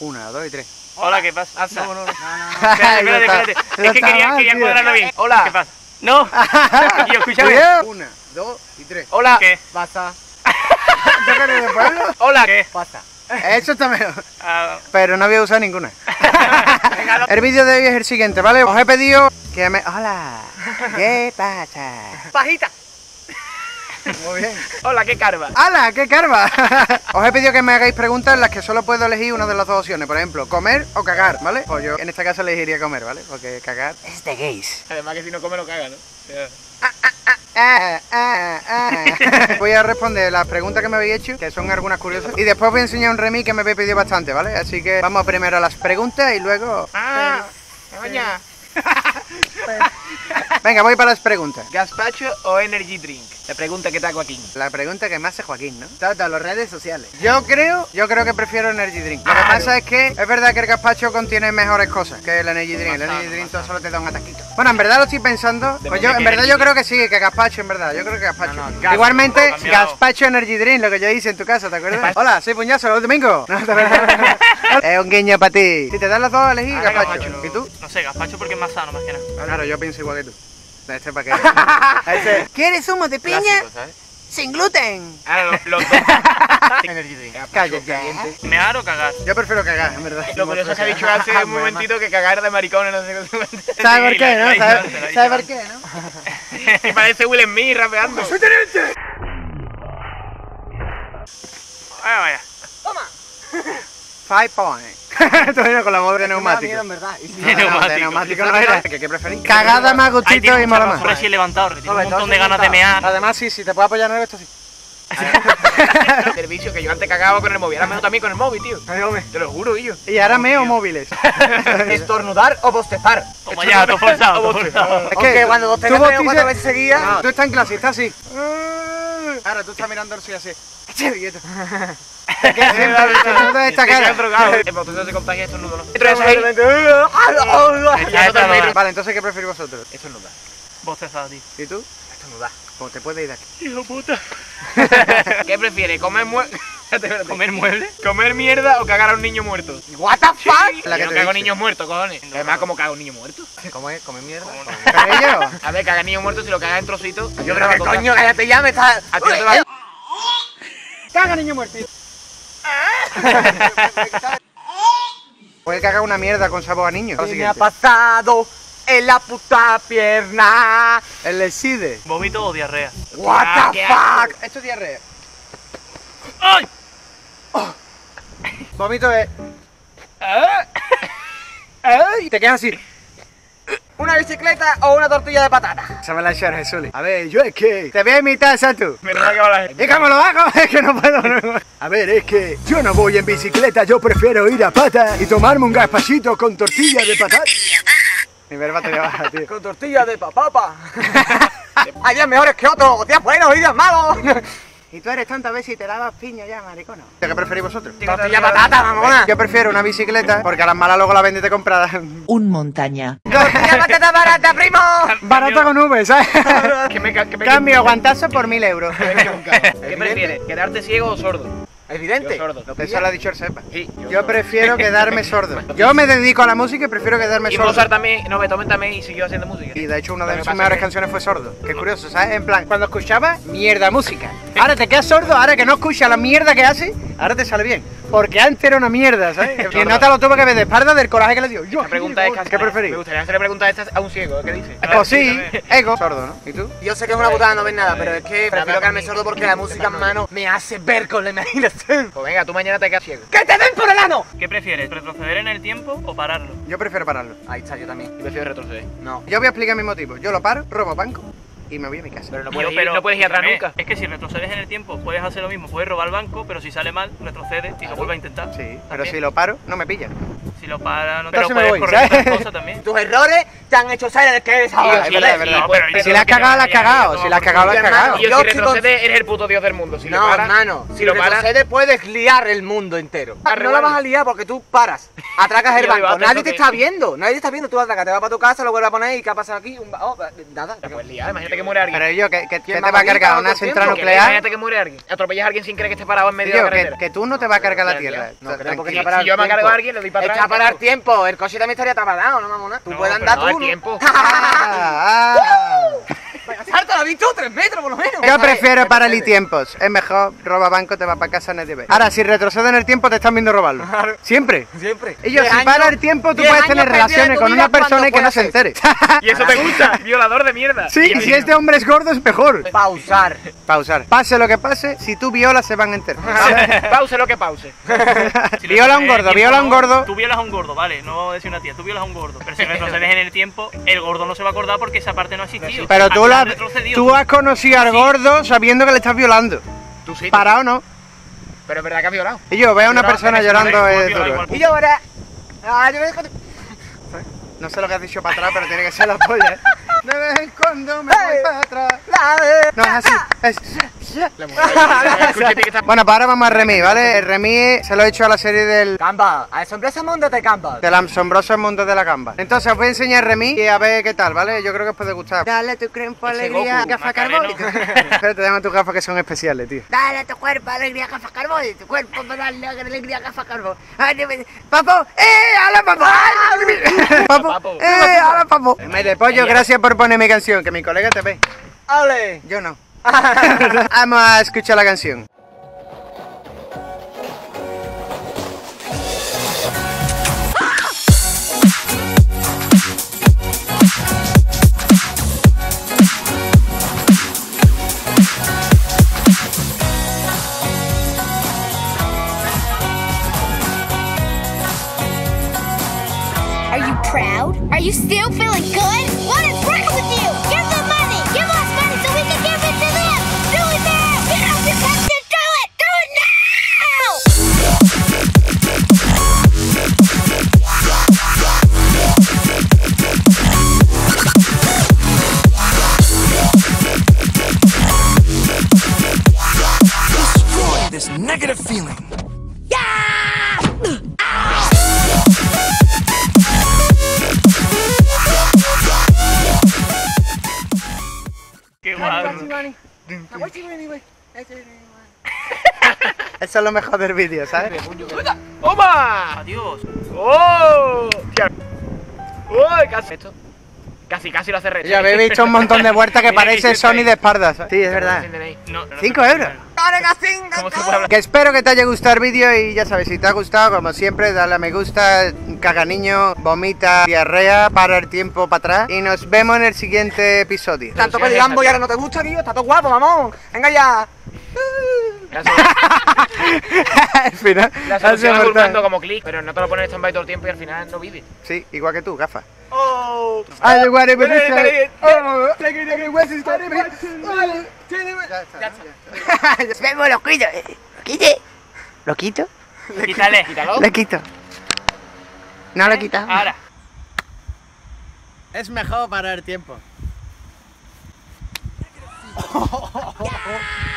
1, 2 y 3. Hola, ¿qué pasa? No. Espérate. Es que quería cuadrarlo bien. Hola. ¿Qué pasa? No. Yo, escúchame. 1, 2 y 3. Hola. ¿Qué? Pasa. ¿Tú que eres de pueblo? Hola. ¿Qué? Pasa. Eso está mejor. Ah, Pero no voy a usar ninguna. El vídeo de hoy es el siguiente, ¿vale? Os he pedido que me... Hola. ¿Qué pasa? Pajita. Muy bien. Hola, qué carva. ¡Hala! ¡Qué carva! Os he pedido que me hagáis preguntas en las que solo puedo elegir una de las dos opciones. Por ejemplo, comer o cagar, ¿vale? Pues yo en este caso elegiría comer, ¿vale? Porque cagar es de gays. Además que si no come no caga, ¿no? Voy a responder las preguntas que me habéis hecho, que son algunas curiosas. Y después voy a enseñar un remix que me habéis pedido bastante, ¿vale? Así que vamos primero a las preguntas y luego... Coña. Venga, voy para las preguntas. ¿Gazpacho o energy drink? La pregunta que te hago aquí. La pregunta que me hace Joaquín, ¿no? Todas las redes sociales. Yo creo que prefiero energy drink. Lo que pasa es que es verdad que el gazpacho contiene mejores cosas que el energy drink. El energy drink solo te da un ataquito. Bueno, en verdad lo estoy pensando. Pues yo, en verdad yo creo que sí, que gazpacho, en verdad. Yo creo que gazpacho. Igualmente, gazpacho energy drink, lo que yo hice en tu casa, ¿te acuerdas? Hola, soy Puñazo, los domingos. No, ¿te acuerdas? Es un guiño para ti. Si te dan las dos a elegir, gazpacho. ¿Y tú? No sé, gazpacho porque es más sano, más que nada. Claro, yo pienso igual que tú. Este para qué. ¿Quieres zumo de piña? Clásico, ¿sabes? Sin gluten. Ahora los dos. Energy drink. Cállate. ¿Mear o cagar? Yo prefiero cagar, en verdad. Lo curioso es que ha dicho hace un momentito que cagar de maricones, no sé qué. ¿Sabes por qué, no? ¿Sabes por qué, no? Y parece Will Smith rapeando. ¡Soy teniente! Vaya. ¡Toma! 5 points. Todavía con la moda de neumático. en verdad. De neumático no era. ¿Qué preferís? Cagada más gustito y mola más. Recién levantado, que tiene un montón de ganas de mear. Además, sí, si te puedo apoyar en esto, sí. Servicio que yo antes cagaba con el móvil, ahora meo también con el móvil, tío. Te lo juro, tío. Y ahora meo móviles. Estornudar o bostezar. Toma ya, todo forzado. Es Aunque cuando bostezas 3 o 4 veces seguidas. No, tú estás en clase y estás así. Ahora tú estás mirando así. Quieto. ¿Qué siempre esta cara? El botón se contagia estornudo, ¿no? Vale, entonces ¿qué preferís vosotros? Estornudar. Bostezado, tío. ¿Y tú? Estornudar. Pues te puedes ir de aquí. Hijo puta. ¿Qué prefieres? ¿Comer mueble? ¿Comer mueble? ¿Comer mierda o cagar a un niño muerto? What the fuck? La que Yo te no cago he dicho. niños muertos, cojones. Además, ¿cómo cago un niño muerto? ¿Comer mierda? ¿Pero yo? A ver, cagar niño muerto si lo cagas en trocitos. Yo creo que coño, cállate ya, me estás. A ti no te va a... ¡Caga, niño muerto! Puede cagar una mierda con sabor a niño. ¿Qué me ha pasado en la puta pierna? El SIDE. ¿Vómito o diarrea? What the fuck? Esto es diarrea. ¡Ay! Vómito es... Te quedas así. ¿Una bicicleta o una tortilla de patata? Se me la echar Jesús. A ver, yo es que... Te voy a imitar, Satu. Me lo ha acabado la gente. ¿Y cómo lo hago? Es que no puedo. A ver, es que yo no voy en bicicleta, yo prefiero ir a pata y tomarme un gazpachito con tortilla de patata. Mi verba te baja, tío. Con tortilla de papapa. Hay días mejores que otros, días buenos y días malos. Y tú eres tonta, a ver si te lavas piña ya, maricono. ¿Qué preferís vosotros? Tortilla de patata, mamona. Yo prefiero una bicicleta, porque a las malas luego la vendete comprada. Un montaña. Tortilla de patata barata, primo. Barata con V, ¿sabes? Que Cambio aguantazo por 1000 euros. ¿Qué prefieres? ¿Quedarte ciego o sordo? Evidente. Yo sordo. Eso lo ha dicho el Sepa. Sí, Yo prefiero quedarme sordo. Yo me dedico a la música y prefiero quedarme Y sordo. Mozart también, no, Beethoven también y siguió haciendo música. Y de hecho una Lo de que sus pasa mejores es que- canciones fue sordo. Qué curioso, ¿sabes? En plan, cuando escuchaba, mierda música. Ahora te quedas sordo, ahora que no escuchas la mierda que hace, ahora te sale bien. Porque antes era una mierda, ¿sabes? Y no te lo tuve que ver de espalda del coraje que le dio. Yo, La pregunta es ¿qué Me preferís? gustaría hacerle preguntas estas a un ciego, ¿qué dice? Pues sí, ego. Sordo, ¿no? ¿Y tú? Yo sé que es una putada no ver nada, pero es que prefiero quedarme sordo porque la música en mano me hace ver con la imaginación. Pues venga, tú mañana te quedas ciego. ¡Que te den por el ano! ¿Qué prefieres? ¿Retroceder en el tiempo o pararlo? Yo prefiero pararlo. Ahí está, yo también. Yo prefiero retroceder. No. Yo voy a explicar mi motivo. Yo lo paro, robo banco y me voy a mi casa. Pero no Tío, puedes ir atrás nunca. Es que si retrocedes en el tiempo, puedes hacer lo mismo, puedes robar el banco, pero si sale mal, retrocedes y lo vuelves a intentar. Sí, pero También. si lo paro, no me pillan. Si lo paras, no Entonces pero me puedes voy, corregir ¿sabes? las cosas también. Tus errores te han hecho ser el que eres ahora. sí, es verdad. no, pero Si la has cagado, la has cagado. Si la has cagado, la has cagado. Y yo, Yo si estoy retrocedes, eres el puto dios del mundo. Si lo No, paras, hermano, si si lo paras, retrocedes puedes liar el mundo entero. No lo Arreglarlo. vas a liar porque tú paras, atracas el Yo digo, banco, antes nadie te que- está viendo, tú atracas, te vas para tu casa, lo vuelves a poner y ¿qué ha pasado aquí? Nada. te puedes liar. Imagínate que muere alguien. Pero yo, ¿qué ¿Quién te más va a bonita cargar? o ¿Una qué central tiempo? nuclear? Imagínate que muere alguien. Atropellas a alguien sin querer que esté parado en medio de Tío, la que carretera. tú no te vas a cargar la No, tierra. No creo porque Tranquilo. está parado Si yo me el cargo tiempo. a alguien, le doy para atrás. Está para el tiempo, el coche también estaría parado, no mamona. Tú No, puedes pero andar No, tú. el tiempo. Salta, lo has visto, 3 metros por lo menos. Yo prefiero para el tiempos. Es mejor, roba banco, te va para casa, nadie ve. Ahora, si retrocede en el tiempo, te están viendo robarlo. Claro. Siempre. Siempre. Y yo, 10 si años- para el tiempo, tú 10 puedes años tener perdida relaciones de tu con vida una persona y que no cuando se entere. Y eso te gusta, violador de mierda. Sí, y si este hombre es gordo, es mejor. Pausar. Pausar. Pase lo que pase, si tú violas, se van a enterar. Pause lo que pause. Si Viola a un retrocedes en el gordo, tiempo, viola a un no, gordo. Tú violas a un gordo, vale, no voy a decir una tía, tú violas a un gordo. Pero si retrocedes en el tiempo, el gordo no se va a acordar porque esa parte no ha existido. Pero tú, Aquí has retrocedido. tú has conocido al gordo sabiendo que le estás violando. Tú sí. Parado no. Pero es verdad que has violado. Y yo veo a una No, persona es llorando, igual, es igual, duro. igual. Y yo ahora. Yo me dejo. No sé lo que has dicho para atrás, pero tiene que ser la polla. De vez en cuando me voy para atrás. No es así. La mujer. Escúchate que está... Bueno, pues ahora vamos a Remy, ¿vale? El Remy se lo he hecho a la serie del Gamba, asombroso mundo de Gamba. del asombroso mundo de la gamba. Entonces os voy a enseñar Remy y a ver qué tal, ¿vale? Yo creo que os puede gustar. Dale tu cuerpo alegría, Goku, gafa Macareno. carbón. Espérate, dame tus gafas que son especiales, tío. Dale a tu cuerpo alegría, gafa carbón. Tu cuerpo para darle alegría, gafa carbón. Papo, ¡hola, papo! Papo, Papo. ¡hola, papo! Me de pollo, gracias por poner mi canción, que mi colega te ve. ¡Ale! Yo no. Vamos a escuchar la canción. Are you proud? Are you still feeling good? What is wrong with you? Give them money! Give us money so we can give it to them! Do it now! You don't just have to do it! Do it now! Destroy this negative feeling. Qué guay. Eso es lo mejor del vídeo, ¿sabes? ¡Toma! Adiós. ¡Oh! Tía. ¡Uy! Casi. Esto. Casi lo hace reto. Ya habéis visto un montón de vueltas que Mira, parece que Sony siempre- de espaldas. Sí, es verdad. No, no, 5 euros. ¿Cómo se puede hablar? Que espero que te haya gustado el vídeo y ya sabes, si te ha gustado, como siempre, dale a me gusta, caga niño, vomita, diarrea, para el tiempo para atrás y nos vemos en el siguiente episodio. Tanto peligambo y ahora no te gusta, tío. Está todo guapo, mamón. Venga ya. Al final, La ha solución sido es mortal. durmiendo como clic, pero no te lo pones en stand-by todo el tiempo y al final no vives. Sí, igual que tú, gafas. Oh. Ay, guare, pero Dale, dale, Oh. Nos vemos, lo quito. ¿Lo quite? ¿Lo quito? Quítale. Le quito. No lo he quitado. Ahora. Es mejor parar el tiempo.